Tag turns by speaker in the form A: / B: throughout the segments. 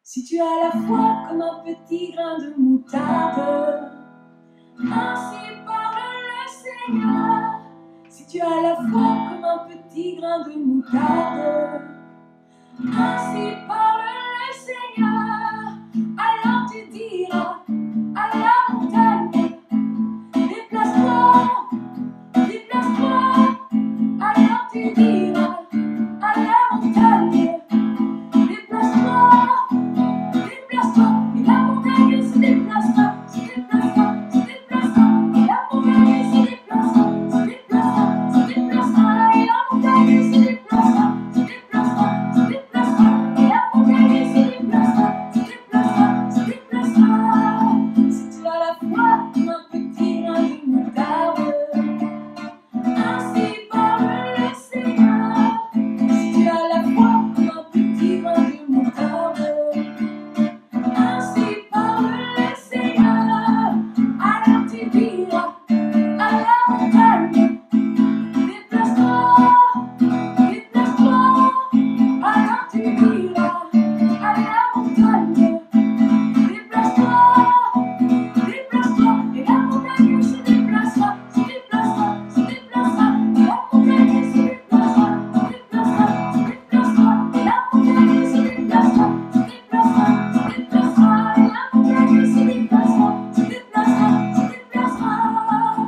A: Si tu as la foi comme un petit grain de moutarde, ainsi parle le Seigneur. Si tu as la foi comme un petit grain de moutarde, ainsi parle le Seigneur. Alors tu diras à la montagne, déplace-toi, déplace-toi. Alors tu diras à la montagne, déplace-toi, déplace-toi. Et la montagne se déplacera, se déplacera, se déplacera. Et la montagne se déplacera, se déplacera, se déplacera. Et la montagne se déplacera, se déplacera, se déplacera. Et la montagne se déplacera, se déplacera, se déplacera. Si tu as la foi comme un petit grain de moutarde, ainsi parle le Seigneur. Si tu as la foi comme un petit grain de moutarde, ainsi parle le Seigneur. Alors tu diras à la montagne, déplace-toi, déplace-toi. Alors tu diras à la montagne, déplace-toi, déplace-toi. Et la montagne se déplacera, se déplacera, se déplacera. Et la montagne se déplacera, se déplacera, se déplacera. Et la montagne se déplacera, se déplacera, se déplacera. Et la montagne se déplacera, se déplacera, se déplacera.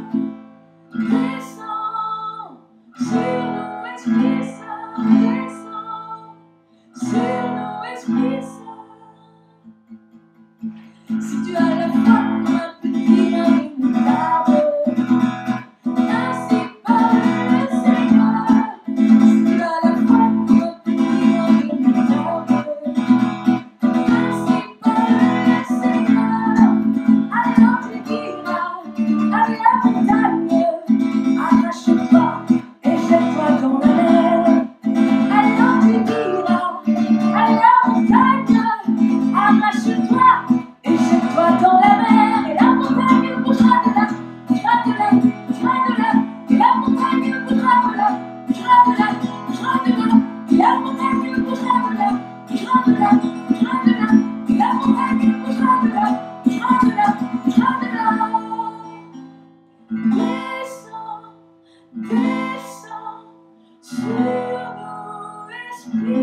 A: Descends sur nous, Esprit Saint, descends sur nous, Esprit Saint. Si tu as la foi comme un petit grain de moutarde, ainsi parle le Seigneur. Si tu as la foi comme un petit grain de moutarde, ainsi parle le Seigneur. Alors tu diras à la montagne, arrache-toi et jette-toi dans la mer. Alors tu diras à la montagne, arrache-toi et jette-toi dans la mer. Et la montagne bougera de là, bougera de là, bougera de là. Et la montagne bougera de là, bougera de là, bougera de là. Et la montagne bougera de là, bougera de là, bougera de là. Et la montagne bougera de là, bougera de là, bougera de là. Descends, descends sur nous, Esprit